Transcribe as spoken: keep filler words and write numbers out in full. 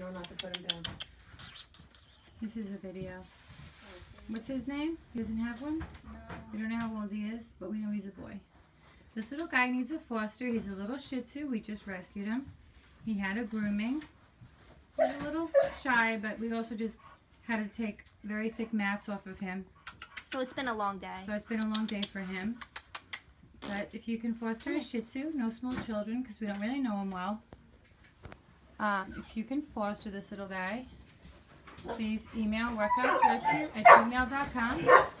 know not to put him down. This is a video. What's his name? He doesn't have one? No. We don't know how old he is, but we know he's a boy. This little guy needs a foster. He's a little Shih Tzu. We just rescued him. He had a grooming. He's a little shy, but we also just had to take very thick mats off of him. So it's been a long day. So it's been a long day for him. But if you can foster a Shih Tzu, no small children, because we don't really know him well. Um, if you can foster this little guy, please email roughhouserescue at gmail dot com.